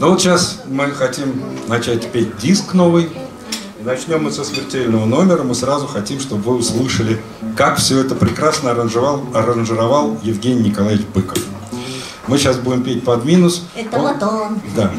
Ну вот сейчас мы хотим начать петь диск новый. И начнем мы со смертельного номера. Мы сразу хотим, чтобы вы услышали, как все это прекрасно аранжировал Евгений Николаевич Быков. Мы сейчас будем петь под минус. Это вот он. Да.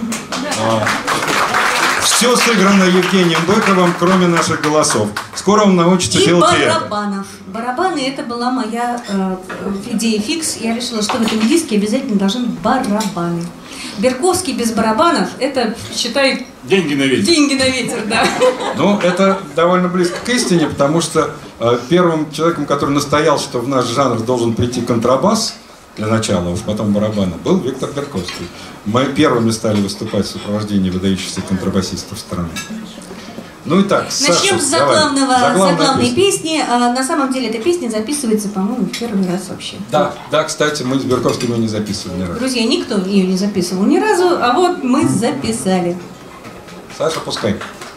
Все сыграно Евгением Быковым, кроме наших голосов. Скоро он научится делать это. Барабанов. Барабаны — это была моя идея фикс. Я решила, что в этом диске обязательно должны быть барабаны. Берковский без барабанов — это, считай... Деньги на ветер. Деньги на ветер, да. Ну, это довольно близко к истине, потому что первым человеком, который настоял, что в наш жанр должен прийти контрабас, для начала, уж потом барабаны, был Виктор Берковский. Мы первыми стали выступать в сопровождении выдающихся контрабасистов страны. Ну и так, начнем с заглавной песни. На самом деле эта песня записывается, по-моему, в первый раз вообще. Да, да, кстати, мы с Берковским ее не записывали ни разу. Друзья, никто ее не записывал ни разу, а вот мы записали. Саша, пускай.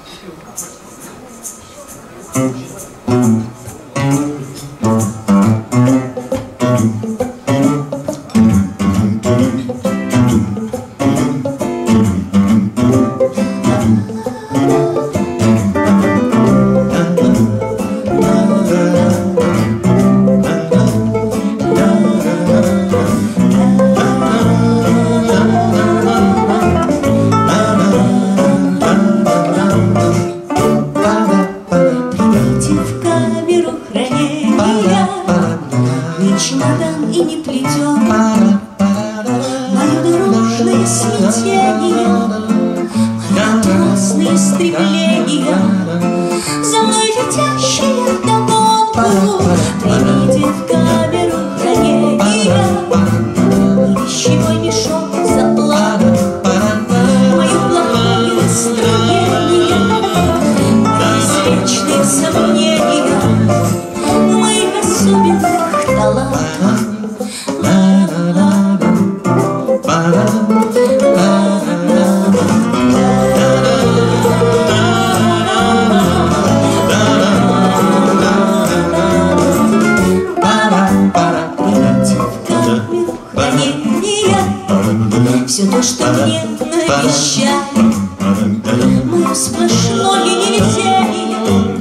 Чемодан и не плетен мои дорожные смятения, мои красные стремления, за мной летящие вдогонку. Примите в камеру хранения вещевой мешок заплату, мое плохое настроение, извечные сомнения моих особенных талантов. Все то, что мне навещали, мое сплошное невезение.